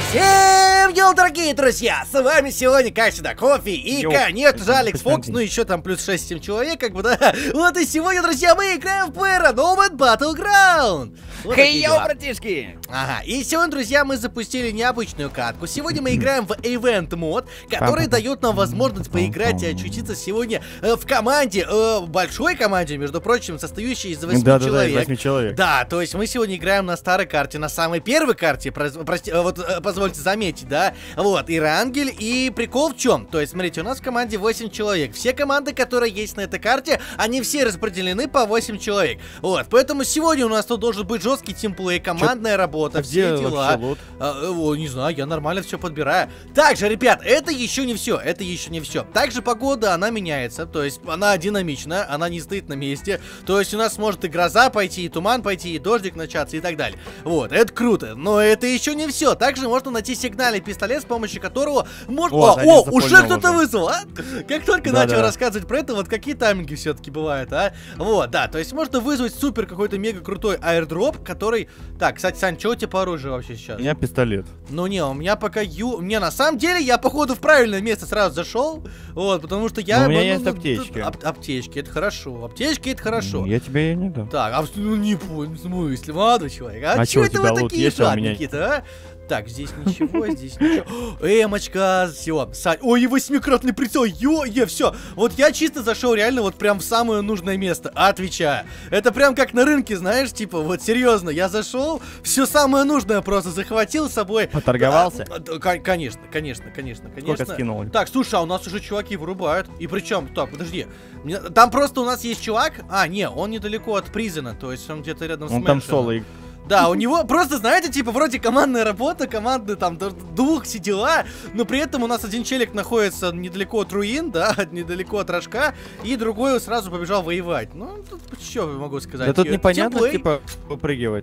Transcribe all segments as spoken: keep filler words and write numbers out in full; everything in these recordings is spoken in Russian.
Всем йоу, дорогие друзья! С вами сегодня, как всегда, Кофе и, Йоу. конечно же, Алекс Фокс, ну еще там плюс шесть-семь человек, как бы, да. Вот и сегодня, друзья, мы играем в Paranormal Battleground. Вот Хей, такие йоу, дела. братишки! Ага, и сегодня, друзья, мы запустили необычную катку. Сегодня мы играем в Event мод, который дает нам возможность поиграть и очутиться сегодня э, в команде, э, большой команде, между прочим, состоящей из восьми Да, да, да, человек. из восьми человек. Да, то есть мы сегодня играем на старой карте, на самой первой карте, прос- прости, э, вот э, позвольте заметить, да. Вот, и Рангель, и прикол в чем? То есть, смотрите, у нас в команде восемь человек. Все команды, которые есть на этой карте, они все распределены по восемь человек. Вот, поэтому сегодня у нас тут должен быть жесткий тимплей, командная Чё? работа, а все где дела. лут? А, о, не знаю, я нормально все подбираю. Также, ребят, это еще не все, это еще не все. Также погода, она меняется, то есть она динамичная, она не стоит на месте. То есть у нас может и гроза пойти, и туман пойти, и дождик начаться, и так далее. Вот, это круто, но это еще не все. Также можно найти сигнальный пистолет, с помощью которого можно... Вот, О, о уже запомнил кто-то уже. вызвал, а? Как только Да, начал да. рассказывать про это, вот какие тайминги все-таки бывают, а? Вот, да, то есть можно вызвать супер какой-то мега крутой аирдроп, который... Так, кстати, Сань, что у тебя по оружию вообще сейчас? У меня пистолет. Ну не, у меня пока ю... Не, на самом деле, я, походу, в правильное место сразу зашел. Вот, потому что я... Но у меня ну, есть ну, аптечки. ап- аптечки, это хорошо. Аптечки, это хорошо. Я тебе ее не дам. Так, а в- ну не понял, в смысле, молодой человек. А, А чё чё, у это тебя вы лут такие есть, а у меня- жадненькие-то, а? Так, здесь ничего, здесь ничего. Эмочка, все. Сань, ой, и восьмикратный прицел, ё, е, все. Вот я чисто зашел реально вот прям в самое нужное место, отвечаю. Это прям как на рынке, знаешь, типа, вот серьезно, я зашел, все самое нужное просто захватил с собой. Поторговался? А, а, к- конечно, конечно, конечно, конечно. Сколько скинул? Так, слушай, а у нас уже чуваки вырубают. И причем, так, подожди. Мне- Там просто у нас есть чувак. А, не, он недалеко от призена, то есть он где-то рядом с Он там Мэшем. соло. и- Да, у него просто, знаете, типа, вроде командная работа, командные там д- двух все дела, но при этом у нас один челик находится недалеко от руин, да, недалеко от рожка, и другой сразу побежал воевать. Ну, тут что я могу сказать? Да тут Э, непонятно, тимплей. типа, выпрыгивать.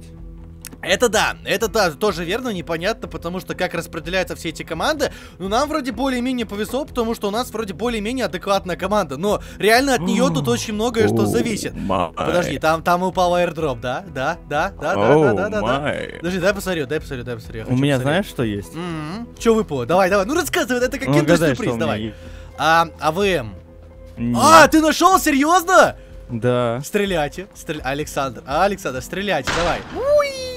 Это да, это да, тоже верно, непонятно, потому что как распределяются все эти команды. Ну, нам вроде более-менее повезло, потому что у нас вроде более-менее адекватная команда, но реально от нее тут очень многое что зависит. Подожди, там, там упал аирдроп, да? Да, да, да, да, да, да, да, да. Подожди, дай посмотрю, дай посмотрю, дай посмотрю. я У хочу меня посмотреть. знаешь, что есть? М-м. Че выпало? Давай, давай, ну рассказывай, это как Ну, киндер угадай, что сюрприз, у меня давай. есть. А, АВМ. Нет. А, ты нашел, серьезно? Да. Стреляйте, стрель... Александр, а, Александр, стреляйте, давай. Уи!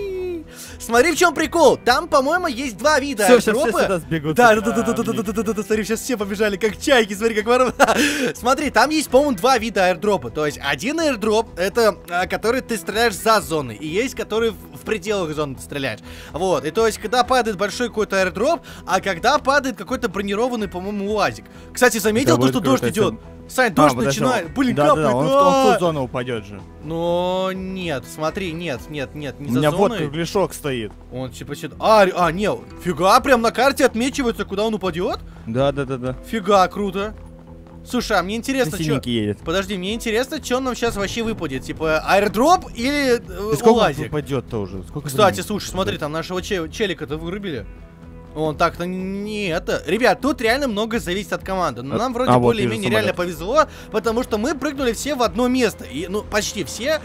Смотри, в чем прикол. Там, по-моему, есть два вида Всё, сейчас все аирдропа. сюда сбегут. Да, да, да, да, да, да, да, да, да, да, да, смотри, сейчас все побежали, как чайки, смотри, как ворона. Смотри, там есть, по-моему, два вида аирдропа. То есть, один аирдроп, это, а, который ты стреляешь за зоной, и есть, который в, в пределах зоны ты стреляешь. Вот, и то есть, когда падает большой какой-то аирдроп, а когда падает какой-то бронированный, по-моему, УАЗик. Кстати, заметил Это то, что будет дождь круто, идет? если- Сань, А, дождь подожди, начинает, блин, да, да, да, капает. он, в- он в а! ту зону упадет же. Но нет, смотри, нет, нет, нет, не У за меня вот зоной. кругляшок стоит. Он типа сюда. А, ре- а, не, фига, прям на карте отмечивается, куда он упадет? Да, да, да, да. Фига, круто. Слушай, а мне интересно, что... Синенький едет. Подожди, мне интересно, что нам сейчас вообще выпадет. Типа, аирдроп или э, И сколько он УАЗик? упадет-то уже? Сколько Кстати, времени? слушай, смотри, там нашего че- челика-то вырубили. Он так-то не это. Ребят, тут реально много зависит от команды. Но А- нам вроде а, вот более-менее вижу реально самолет. повезло, потому что мы прыгнули все в одно место. И, ну, почти все.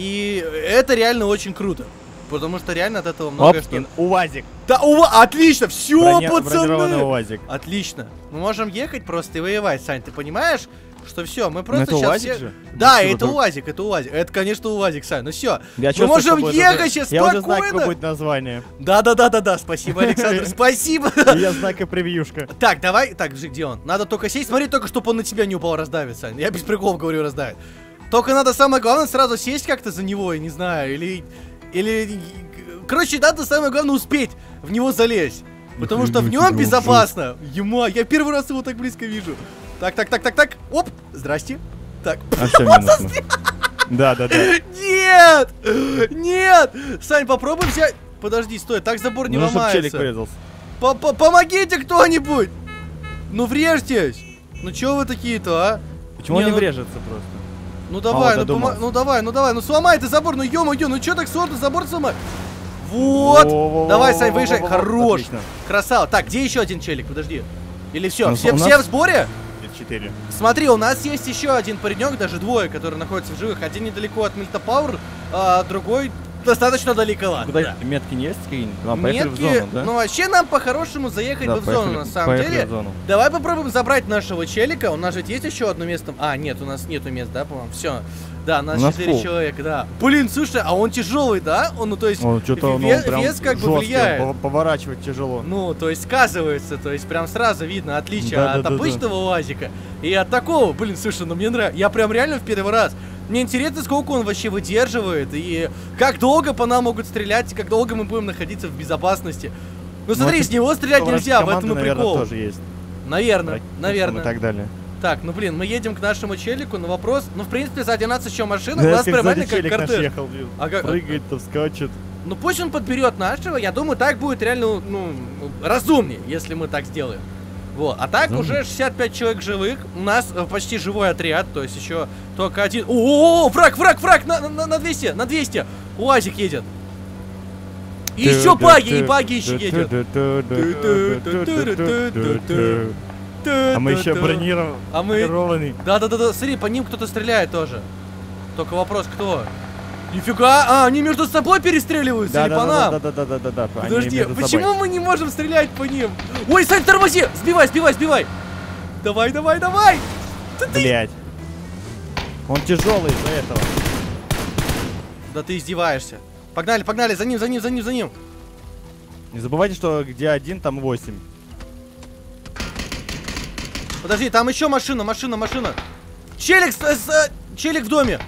И это реально очень круто. Потому что реально от этого многое что... Опкин, УАЗик. Да, ува, отлично, все, Броня- пацаны! бронированный УАЗик. Отлично. Мы можем ехать просто и воевать, Сань, ты понимаешь? Что все, мы просто это сейчас УАЗик все... же? Да, Спасибо, это друг. УАЗик, это УАЗик. Это, конечно, УАЗик, Сань. Ну все, Я мы чувствую, можем что будет ехать уже- сейчас Я уже знаю, какое спокойно. будет название. Да-да-да-да-да, спасибо, Александр, спасибо. Я знаю, как превьюшка. Так, давай, так, Жик, где он? Надо только сесть, смотри, только чтобы он на тебя не упал, раздавит, Сань. Я без приколов говорю, раздавит. Только надо, самое главное, сразу сесть как-то за него, я не знаю, или... Или... Короче, надо, самое главное, успеть в него залезть. Потому что в нем безопасно. Ема, я первый раз его так близко вижу. Так, так, так, так, так. Оп, здрасте. Так. А все минус. Да, да, да. Нет! Нет! Сань, попробуй взять... Подожди, стой, так забор не Ну, чтоб челик ломается. врезался. По- Помогите кто-нибудь! Ну врежьтесь! Ну чё вы такие-то, а? Почему Не, не ну- врежется просто? Ну давай, вот ну, помо- додумался. ну давай, ну давай, ну сломай ты забор, ну ё-моё, ну чё так сложно забор сломать? Вот! Во-во-во-во-во-во-во-во. Давай, Сань, выезжай, хорош! Отлично. Красава. Так, где еще один челик? Подожди. Или все? Ну, Все, у нас- все в сборе? четыре. Смотри, у нас есть еще один паренек, даже двое, которые находятся в живых. Один недалеко от Мильта Пауэр, а другой достаточно далековато. Куда Да. метки есть какие-нибудь? А, поехали в Метки, зону, да? ну вообще нам по-хорошему заехать Да, бы в зону, поехали- на самом поехали деле. в зону. Давай попробуем забрать нашего челика. У нас же есть еще одно место. А, нет, у нас нету мест, да, по-моему. Все. Да, у нас У нас четыре пол. человека, да. Блин, слушай, а он тяжелый, да? Он, ну, то есть, Он что-то он, ве- он прям вес как бы жесткий, влияет. пов- Поворачивать тяжело. Ну, то есть сказывается, то есть прям сразу видно отличие Да, от да, да, обычного УАЗика и от такого. Блин, слушай, ну мне нравится. Я прям реально в первый раз. Мне интересно, сколько он вообще выдерживает и как долго по нам могут стрелять, и как долго мы будем находиться в безопасности. Ну смотри, вообще, с него стрелять нельзя, в команды, этом и наверное, прикол. тоже есть. Наверное, Ракетом наверное. И так далее. Так, ну блин, мы едем к нашему челику, но вопрос, ну в принципе сзади нас еще машина, Да, у нас как прям сзади реально как челик наш кортеж. ехал, блин. А как- Прыгает-то, скачет. Ну пусть он подберет нашего, я думаю, так будет реально, ну, разумнее, если мы так сделаем. Вот, а так Разумнее. уже шестьдесят пять человек живых, у нас э, почти живой отряд, то есть еще только один. О, враг, враг, враг, на, на, на двести, на двести, УАЗик едет. И еще баги, и баги еще едет. А мы еще бронированы. А мы- Да-да-да, смотри, по ним кто-то стреляет тоже. Только вопрос, кто? Нифига, а, они между собой перестреливаются или по нам? Да, да, да, да, да, да. Подожди, почему мы не можем стрелять по ним? Ой, Сань, тормози! Сбивай, сбивай, сбивай! Давай, давай, давай! Блять. Он тяжелый из-за этого. Да ты издеваешься. Погнали, погнали, за ним, за ним, за ним, за ним. Не забывайте, что где один, там восемь. Подожди, там еще машина, машина, машина. Челик, с, с- челик в доме.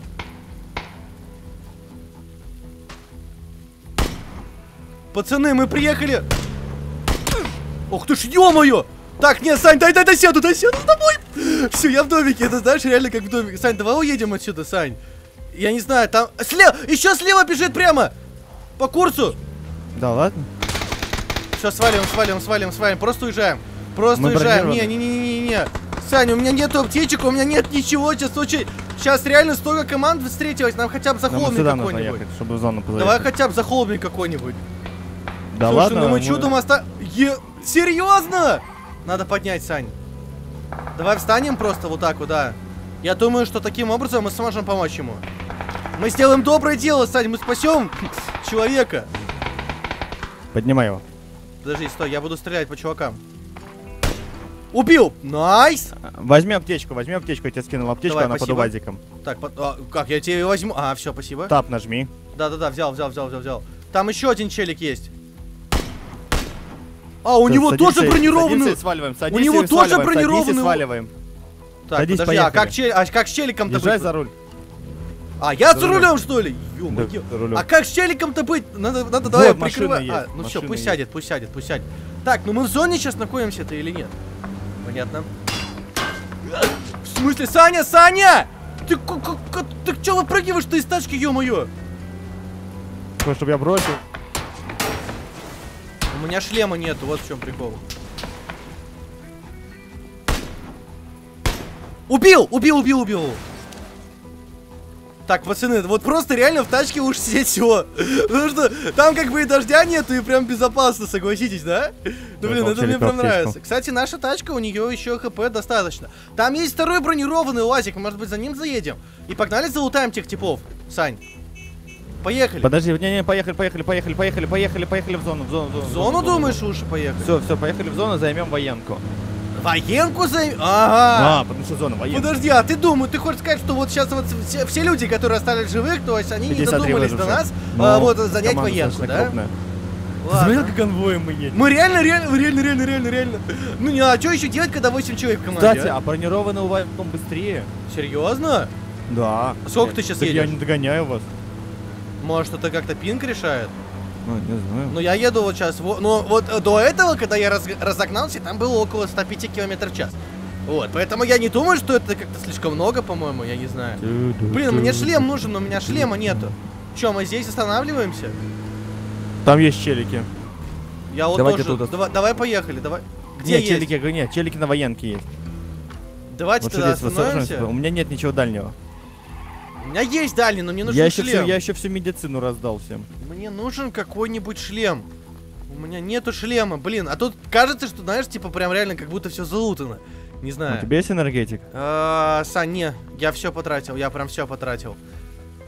Пацаны, мы приехали. Ух ты ж, ё-моё! Так, нет, Сань, дай, дай, дай сяду, дай сяду с тобой. Все, я в домике, это знаешь, реально как в домике. Сань, давай уедем отсюда, Сань. Я не знаю, там... Слева, еще слева бежит прямо. По курсу. Да, ладно? Все, сваливаем, сваливаем, сваливаем, сваливаем. Просто уезжаем. Просто Мы уезжаем. бронированы. Не-не-не-не-не. Саня, у меня нету аптечек, у меня нет ничего. Сейчас очень... Сейчас реально столько команд встретилось. Нам хотя бы за Нам холмик сюда нужно какой-нибудь. ехать, чтобы в зону Давай позаехать. хотя бы за холмик какой-нибудь. Да Слушай, ладно? ну мы мы- чудом оста... Е... Серьезно? Надо поднять, Сань. Давай встанем просто вот так вот, да. Я думаю, что таким образом мы сможем помочь ему. Мы сделаем доброе дело, Сань. Мы спасем человека. Поднимай его. Подожди, стой, я буду стрелять по чувакам. Убил! Найс! Возьми аптечку, возьми аптечку, я тебе скинул аптечку, Давай, она под спасибо. УАЗиком. Так, под- а, как, я тебе возьму? А, все, спасибо. Тап нажми. Да-да-да, взял, взял, взял, взял, взял. Там еще один челик есть. А, у него Садимся тоже и- бронированный. садимся и сваливаем, У садись него и тоже сваливаем, садись и бронированный- сваливаем. Так, Садись, подожди, а поехали. как, чел... а как с челиком-то Езжай быть? за руль. А, я за за рулем. рулем, что ли? Ё-моё. Да, за рулем. А как с челиком-то быть? Надо, надо Вот, давай машина прикрывать. А, есть, ну все, машина пусть есть. сядет, пусть сядет, пусть сядет. Так, ну мы в зоне сейчас находимся-то или нет? Понятно. В смысле, Саня, Саня! Ты, к- к- к- ты чё выпрыгиваешь-то из тачки, ё-моё? Хочешь, чтобы я бросил? У меня шлема нету, вот в чем прикол. Убил! Убил, убил, убил! Так, пацаны, вот просто реально в тачке уж сидеть все. Потому что там как бы и дождя нету, и прям безопасно, согласитесь, да? Ну блин, дал это мне челику прям аптечку. нравится. Кстати, наша тачка, у нее еще хп достаточно. Там есть второй бронированный УАЗик, может быть, за ним заедем? И погнали залутаем тех типов. Сань. Поехали. Подожди, не-не, поехали, поехали, поехали, поехали, поехали, поехали в зону, в зону, в зону. В зону, думаешь, лучше поехать? Все, все, поехали в зону, займем военку. Военку займ... Ага. А, потому что зона военная. Подожди, а ты думаешь, ты хочешь сказать, что вот сейчас вот все, все люди, которые остались живых, то есть они не пятьдесят три додумались до выживших. нас, Но а, вот занять команда военку, достаточно да? крупная. Ладно. Смотри, как конвоем мы едем. Мы реально, реально, реально, реально, реально, реально. Ну не, а что еще делать, когда восемь человек в команде? Кстати, а? а бронированный УАЗик быстрее. Серьезно? Да. Сколько ты щас Так я едешь? не догоняю вас. Может, это как-то пинг решает? Ну, не знаю. Ну я еду вот сейчас, во- ну вот э, до этого, когда я раз- разогнался, там было около ста пяти километров в час. Вот, поэтому я не думаю, что это как-то слишком много, по-моему, я не знаю. Блин, мне шлем нужен, но у меня шлема нету. Че, мы здесь останавливаемся? Там есть челики. Я вот Давайте тоже. тут. Давай, давай поехали, давай. Где Нет, есть? челики, я говорю, нет, челики на военке есть. Давайте Вот что тогда здесь высаживаемся. остановимся. У меня нет ничего дальнего. У меня есть дальний, но мне нужен Я еще, шлем. всю, я еще всю медицину раздал всем. Мне нужен какой-нибудь шлем. У меня нету шлема, блин. А тут кажется, что, знаешь, типа прям реально как будто все залутано. Не У знаю. тебя есть энергетик? А, Сань, не, я все потратил, я прям все потратил.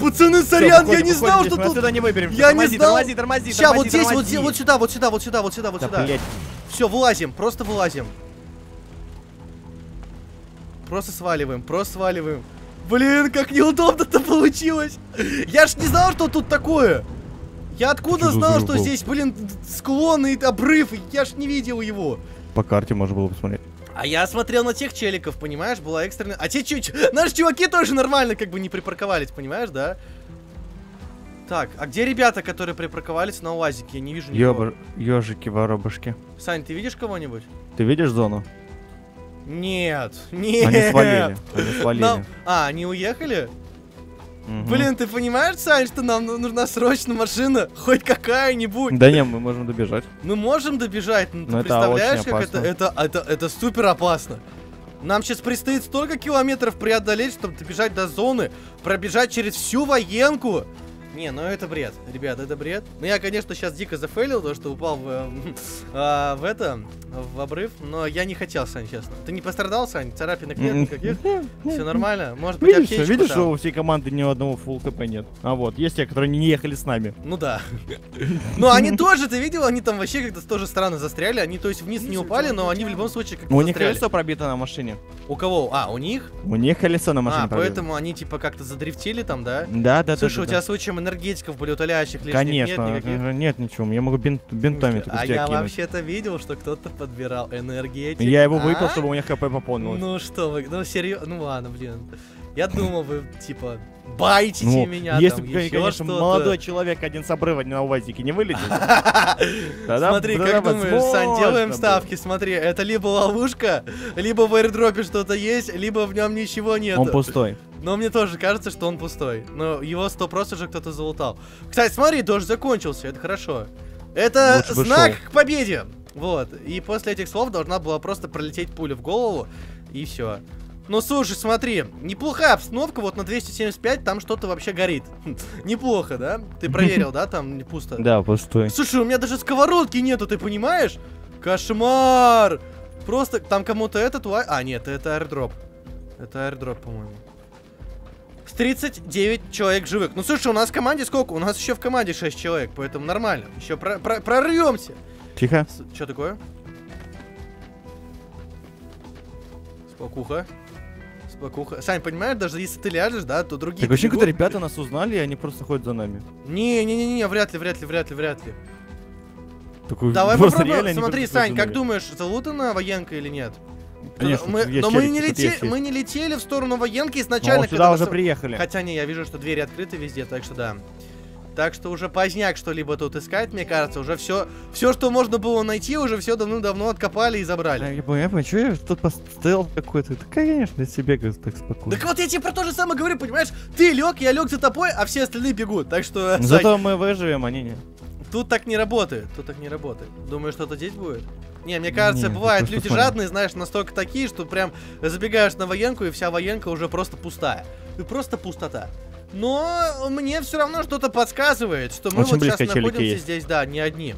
Пацаны, сорян, я не знал, что тут... не выберем. Я не знал. Тормози, тормози, Сейчас, вот тормози, здесь, вот, тормози. здесь, вот сюда, вот сюда, вот сюда, вот сюда, вот сюда, вот Да, сюда. блядь. Все, вылазим, просто вылазим. Просто сваливаем, просто сваливаем. Блин, как неудобно-то получилось. Я ж не знал, что тут такое. Я откуда Что за знал, взрыв что был? здесь, блин, склон и обрыв? Я ж не видел его. По карте можно было посмотреть. А я смотрел на тех челиков, понимаешь, была экстренная... А те чуть... Наши чуваки тоже нормально как бы не припарковались, понимаешь, да? Так, а где ребята, которые припарковались на УАЗике? Я не вижу никого. Ёбр... Ёжики, воробушки. Сань, ты видишь кого-нибудь? Ты видишь зону? Нет, нет. Они свалили. Они свалили. Нам- А, они уехали? Мгм. Блин, ты понимаешь, Сань, что нам ну- нужна срочно машина? Хоть какая-нибудь. Да не, мы можем добежать. Мы можем добежать, но ты Но это представляешь, очень как это, опасно. это, это, это супер опасно. Нам сейчас предстоит столько километров преодолеть, чтобы добежать до зоны, пробежать через всю военку. Не, ну это бред, ребят, это бред. Ну я, конечно, сейчас дико зафейлил, то, что упал в, э, а, в это, в обрыв, но я не хотел, Сань, честно. Ты не пострадал, Сань? Царапинок нет никаких? Все нормально? Может быть, Видишь, аптечку видишь, там? что у всей команды ни одного фулл КП нет. А вот, есть те, которые не ехали с нами. Ну да. Ну они тоже, ты видел, они там вообще как-то тоже странно застряли. Они, то есть, вниз не упали, но они в любом случае как-то У них застряли. колесо пробито на машине. У кого? А, у них? У них колесо на машине А, пробито. поэтому они типа как-то задрифтили там, да? Да, да, Слушай, да. у да, тебя да. случаем энергетиков были утоляющих лишних Конечно, нет никаких? э, нет ничего. Я могу бинт, бинтами только А тебя я кинуть. вообще-то видел, что кто-то подбирал энергетик. Я его выпил, А? чтобы у них КП пополнилось. Ну что вы, ну серьезно, ну ладно, блин. Я думал, вы типа байтите Ну, меня если там, бы, еще конечно, что-то. молодой человек один с обрыва на УАЗике не вылетел. тогда- Смотри, тогда как думаешь, Сань, возможно делаем было. ставки, смотри, это либо ловушка, либо в аирдропе что-то есть, либо в нем ничего нет. Он пустой. Но мне тоже кажется, что он пустой. Но его сто процентов же кто-то залутал. Кстати, смотри, дождь закончился, это хорошо. Это Лучше бы знак шел. к победе. Вот. И после этих слов должна была просто пролететь пуля в голову. И все. Ну слушай, смотри, неплохая обстановка, вот на двести семьдесят пять там что-то вообще горит. Неплохо, да? Ты проверил, да? Там не пусто. Да, пустой. Слушай, у меня даже сковородки нету, ты понимаешь? Кошмар! Просто там кому-то этот... ла- А, нет, это аирдроп. Это аирдроп, по-моему. С тридцать девять человек живых. Ну, слушай, у нас в команде сколько? У нас еще в команде шесть человек, поэтому нормально. Еще про про прорвемся. Тихо. Что такое? Спокуха. Спокуха. Сань, понимаешь, даже если ты ляжешь, да, то другие... Так очень бегут. как-то ребята нас узнали, и они просто ходят за нами. Не-не-не-не, вряд ли, вряд ли, вряд ли, вряд ли. Такой, Давай просто попробуем. реально они Смотри, просто ходят Сань, за как нами. думаешь, залутана военка или нет? Конечно, мы, тут есть но мы челики, не, тут лете- есть, есть. мы не летели в сторону военки Ну, изначально. вот когда сюда мы уже с- приехали. Хотя не, я вижу, что двери открыты везде, так что да. Так что уже поздняк что-либо тут искать, мне кажется. Уже все, все, что можно было найти, уже все давно-давно откопали и забрали. А, Я понял, я понял, что я тут поставил какой-то. Да, конечно, себе как так спокойно. Так вот я тебе про то же самое говорю, понимаешь? Ты лег, я лег за тобой, а все остальные бегут. Так что, Сань, Зато мы выживем, они не. тут так не работает. Тут так не работает. Думаю, что-то здесь будет? Не, мне кажется, Не, бывают просто люди смотри. жадные, знаешь, настолько такие, что прям забегаешь на военку, и вся военка уже просто пустая. И просто пустота. Но мне все равно что-то подсказывает, что мы Очень вот сейчас близко челики находимся есть. здесь, да, не одни.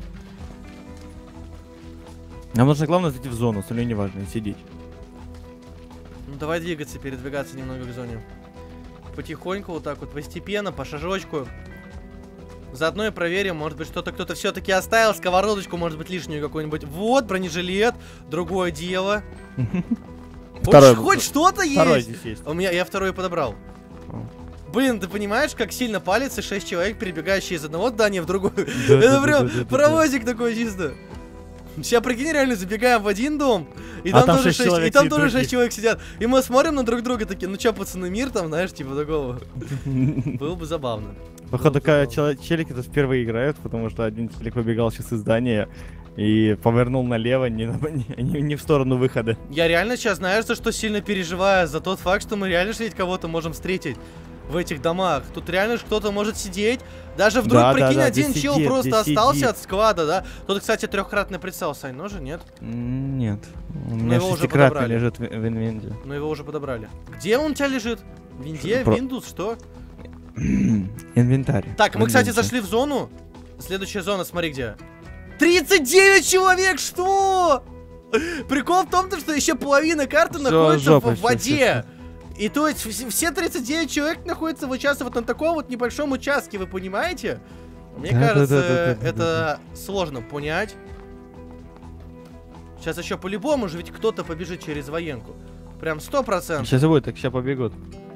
Нам нужно главное зайти в зону, остальное не важно, и сидеть. Ну давай двигаться, передвигаться немного к зоне. Потихоньку, вот так вот, постепенно, по шажочку. Заодно и проверим, может быть, что-то кто-то все-таки оставил, сковородочку, может быть, лишнюю какую-нибудь. Вот, бронежилет, другое дело. Второй- Хоть, хоть что-то Второй есть. здесь есть. У меня, я второй подобрал. О. Блин, ты понимаешь, как сильно палится шесть человек, перебегающие из одного здания в другое? Да, Это да, прям да, да, да, паровозик такой чисто. Сейчас, прикинь, реально забегаем в один дом, и А там, там тоже шесть шесть, и человек там сидит тоже других. шесть человек сидят. И мы смотрим на друг друга такие, ну чё, пацаны, мир там, знаешь, типа такого. Было бы забавно. Походу, Было бы такая забавно. челики тут впервые играют, потому что один челик побегал сейчас из здания и повернул налево, не, на- не, не в сторону выхода. Я реально сейчас, знаешь, за что сильно переживаю? За тот факт, что мы реально же ведь кого-то можем встретить в этих домах. Тут реально ж кто-то может сидеть. Даже вдруг, Да, да, прикинь, да, один здесь чел сидит, просто здесь остался сидит. от склада, да? Тут, кстати, трехкратный прицел, Сань, ножи, нет? М, Нет, у меня его уже шестикратный подобрали. лежит в, в инвенте. Но его уже подобрали. Где он у тебя лежит? В Винде? Про- Windows? Что? Инвентарь. Так, мы, кстати, Инвенте. зашли в зону. Следующая зона, смотри где. тридцать девять человек, что? Прикол в том, что еще половина карты Всё, находится жопа, в всё, воде. И то есть вс- все тридцать девять человек находятся вот сейчас вот на таком вот небольшом участке, вы понимаете? Мне Да, кажется, да, да, да, да, да, это сложно понять. Сейчас еще по-любому же ведь кто-то побежит через военку. Прям сто процентов. Сейчас будет, так сейчас побегут.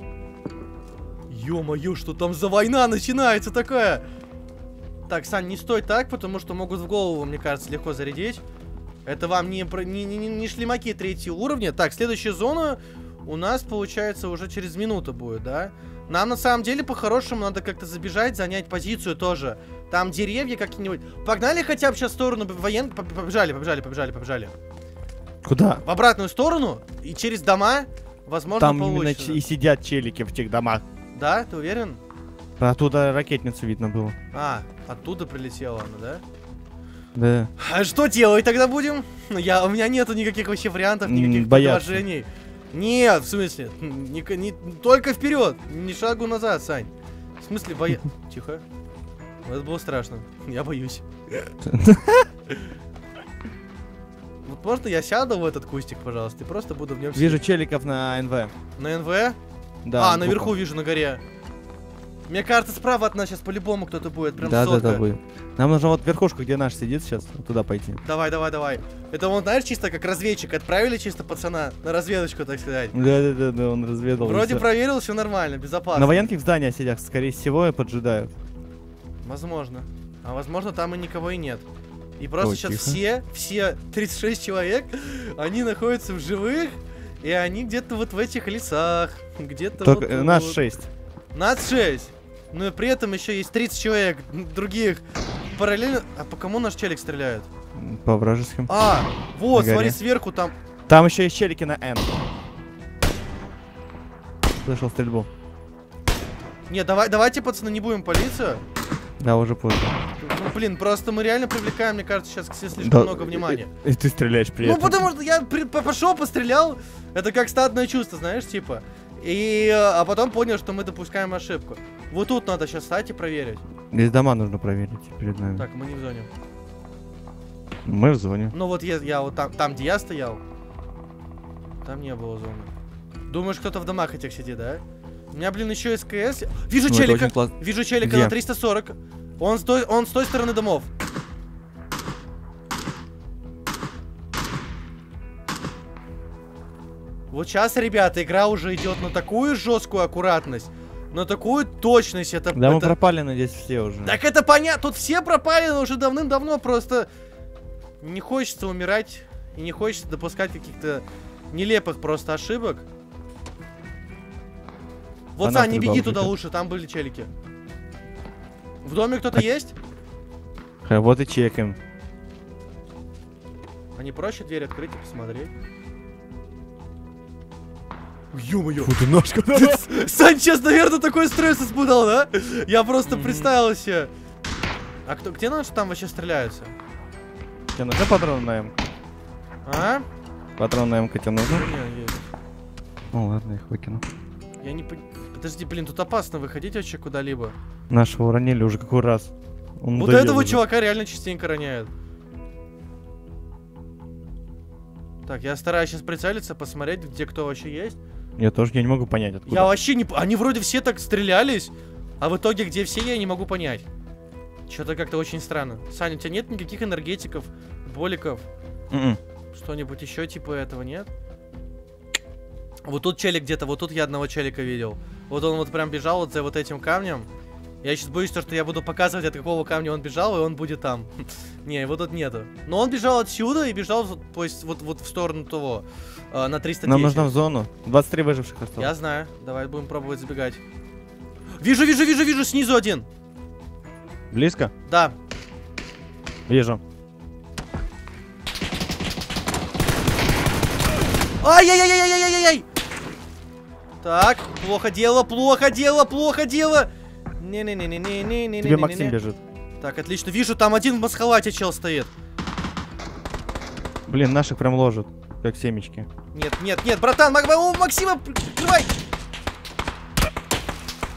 Ё-моё, что там за война начинается такая? Так, Сань, не стой так, потому что могут в голову, мне кажется, легко зарядить. Это вам не, про- не, не, не шлемаки третьего уровня. Так, следующая зона у нас, получается, уже через минуту будет, да? Нам, на самом деле, по-хорошему, надо как-то забежать, занять позицию тоже. Там деревья какие-нибудь. Погнали хотя бы сейчас в сторону воен... Побежали, побежали, побежали, побежали. Куда? В обратную сторону и через дома, возможно, Там именно получится. ч- и сидят челики в тех домах. Да, ты уверен? Оттуда ракетницу видно было. А, оттуда прилетела она, да? Да. А что делать тогда будем? Ну, я, у меня нету никаких вообще вариантов, М, никаких бояться. предложений. Нет, в смысле, не, не- только вперед, ни шагу назад, Сань. В смысле, боя... Тихо. Это было страшно. Я боюсь. Вот можно я сяду в этот кустик, пожалуйста, и просто буду в нем Вижу челиков на эн вэ. На эн вэ? Да. А, наверху вижу, на горе. Мне кажется, справа от нас сейчас по-любому кто-то будет, прям Да, да, сотка. да, будет. Нам нужно вот верхушку, где наш сидит сейчас, туда пойти. Давай, давай, давай. Это он, знаешь, чисто как разведчик. Отправили чисто пацана на разведочку, так сказать. Да, да, да, да, он разведал. Вроде всё. проверил, все нормально, безопасно. На военных в зданиях сидят, скорее всего, и поджидают. Возможно. А возможно, там и никого и нет. И просто Ой, сейчас тихо. все, все тридцать шесть человек, они находятся в живых, и они где-то вот в этих лесах. Где-то Только вот э, тут. нас шесть. Нас шесть. Ну и при этом еще есть тридцать человек других. Параллельно. А по кому наш челик стреляет? По вражеским. А, вот, На смотри, горе. сверху там. Там еще есть челики на Н. Слышал стрельбу. Не, давай, давайте, пацаны, не будем палиться. Да, уже поздно. Ну, блин, просто мы реально привлекаем, мне кажется, сейчас к себе слишком Да, много внимания. И, и ты стреляешь при Ну, этом. потому что я при- по- пошел, пострелял. Это как стадное чувство, знаешь, типа. И, а потом понял, что мы допускаем ошибку. Вот тут надо сейчас стать и проверить. Здесь дома нужно проверить перед нами. Так, мы не в зоне. Мы в зоне. Ну вот я, я вот там, там, где я стоял, там не было зоны. Думаешь, кто-то в домах этих сидит, да? У меня, блин, еще СКС. Вижу Ну, это челика. очень классно. Вижу челика Где? на триста сорок. Он с той, он с той стороны домов. Вот сейчас, ребята, игра уже идет на такую жесткую аккуратность, на такую точность. Это, Да, мы это- пропали, надеюсь, все уже. Так это понятно. Тут все пропали, но уже давным-давно. Просто не хочется умирать и не хочется допускать каких-то нелепых просто ошибок. Вот, Фанаты Сань, не беги добавки. туда лучше, там были челики. В доме кто-то Так. есть? Ха, вот и чекаем. А не проще дверь открыть и посмотреть? Ё-моё! Фу, ты ножку Сань сейчас, наверное, такой стресс испытал, да? Я просто Мгм. представил себе. А кто, где наши там вообще стреляются? Тебе нужны патроны на М? А? Патроны на М тебе нужны? Не, есть. Ну ладно, их выкину. Я не пон- Подожди, блин, тут опасно выходить вообще куда-либо. Нашего уронили уже какой раз. Он Вот надоел этого уже. чувака реально частенько роняют. Так, я стараюсь сейчас прицелиться, посмотреть, где кто вообще есть. Я тоже я не могу понять, откуда. Я вообще не... п- Они вроде все так стрелялись, а в итоге где все, я не могу понять. Что-то как-то очень странно. Саня, у тебя нет никаких энергетиков, боликов, Мгм. что-нибудь еще типа этого, нет? Вот тут челик где-то, вот тут я одного челика видел. Вот он вот прям бежал вот за вот этим камнем. Я сейчас боюсь, то, что я буду показывать, от какого камня он бежал, и он будет там. Не, его тут нету. Но он бежал отсюда и бежал, вот, то есть, вот, вот в сторону того, э, на триста десять. Нам нужно в зону. двадцать три выживших осталось. Я знаю. Давай будем пробовать забегать. Вижу, вижу, вижу, вижу, снизу один. Близко? Да. Вижу. Ай-яй-яй-яй-яй-яй-яй! Так, плохо дело, плохо дело, плохо дело. Не-не-не-не-не-не-не-не-не. Тебе Максим бежит. Так, отлично. Вижу, там один в масхалате чел стоит. Блин, наших прям ложат, как семечки. Нет, нет, нет, братан, Мак- О, Максима, прикрывай!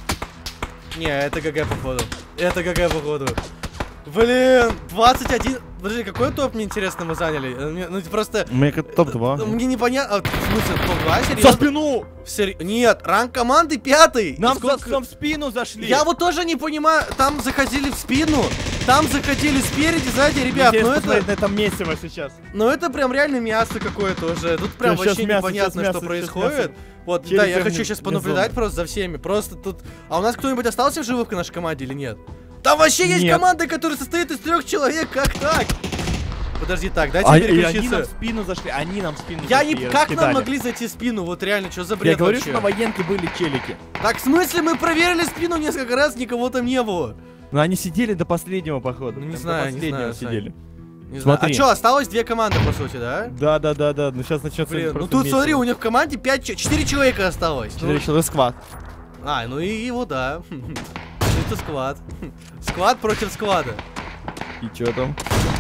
Не, это ГГ походу. Это ГГ походу. Блин, двадцать один... подожди, какой топ, мне интересно, мы заняли? Э, мне- Ну, просто... Мы как топ два. э, Мне непонятно... а, В смысле, топ два, За серьезно? спину! Сери- Нет, ранг команды пятый. Нам, Сколько- за- нам в спину зашли. Я вот тоже не понимаю, там заходили в спину, там заходили спереди, сзади, ребят, ну это... на этом месте сейчас. Ну это прям реально мясо какое-то уже. Тут прям Щас вообще мясо, непонятно, щас что мясо, происходит. щас мясо. Вот, Челик да, я прям хочу не- сейчас не понаблюдать зон. просто за всеми. Просто тут... А у нас кто-нибудь остался в живых в нашей команде или нет? Там вообще есть Нет. команда, которая состоит из трех человек, как так? Подожди, так, дайте А, и они переключиться. нам в спину зашли, они нам в спину Я зашли, не... Как раскидали. нам могли зайти в спину? Вот реально, что за бред Я говорю, вообще? что на военке были челики. Так, в смысле, мы проверили спину несколько раз, никого там не было. Но они сидели до последнего, походу. Ну, не Прям знаю, до не последнего знаю, Сань. сидели. Не знаю. А Смотри. что, осталось две команды, по сути, да? Да, да, да, да. Ну сейчас начнется. Блин, ну просто тут месиво. смотри, у них в команде пять, четыре человека осталось. Ну, Четыре человека сквад. А, ну и его, да. Это склад. Склад против склада. И чё там?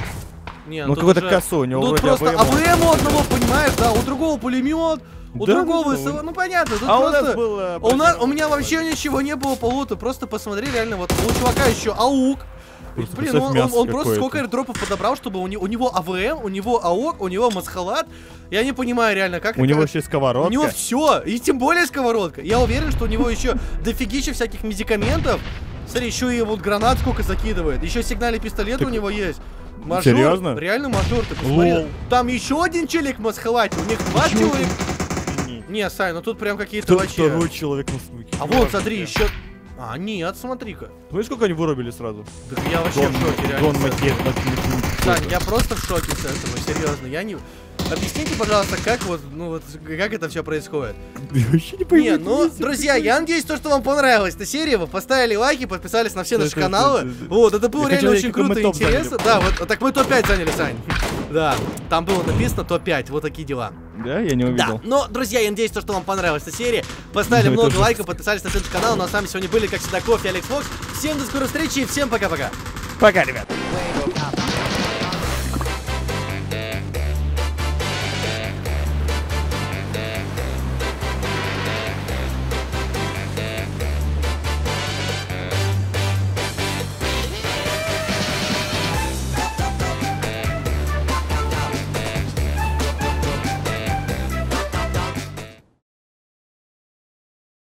Не, Ну тут какой-то уже- косой, у него Тут вроде просто АВМ. АВМ у одного, понимаешь, да, у другого пулемет, у Да, другого ну, СВ, ну понятно, тут А у просто... нас было... у, нас, у меня вообще ничего не было по луту, просто посмотри, реально, вот у чувака еще АУК. Просто Блин, представь, он, он- мясо он просто какое-то. сколько airdропов подобрал, чтобы у, не- у него АВМ, у него АОК, у него масхалат. Я не понимаю реально, как У него это- еще сковородка. У него все, и тем более сковородка. Я уверен, что у него еще дофигища всяких медикаментов. Смотри, еще и вот гранат сколько закидывает. Еще сигнальный пистолет Так- у него есть. Мажор, Серьезно? реально мажор, ты посмотри. Лол. Там еще один челик в масхалате, у них два Еще человека. один. Не, Сань, ну тут прям какие-то Кто, вообще. второй человек на смуке. А вот, смотри, еще. А, нет, смотри-ка. Ну и сколько они вырубили сразу? Так я вообще Дон, в шоке, реально. Дон с этого. макет, макет. Сань, я просто в шоке с этого, серьезно. Я не. Объясните, пожалуйста, как вот, ну вот, как это все происходит. Я вообще не пойму. Не, это ну, месяц друзья, какой. я надеюсь, то, что вам понравилась эта серия, вы поставили лайки, подписались на все наши Да, да, каналы. да, да, да. Вот, это было Я реально хочу очень знать, какой мы круто и топ заняли. интересно. Да, вот, так мы топ пять заняли, Сань. Да, там было написано топ пять, вот такие дела. Да, я не Да, увидел. но, друзья, я надеюсь, то, что вам понравилась эта серия. Поставили Ну, это много жестко. лайков, подписались на следующий канал. Ну а с вами сегодня были, как всегда, Кофе и Алекс Фокс. Всем до скорой встречи и всем пока-пока. Пока, ребят. Wave up.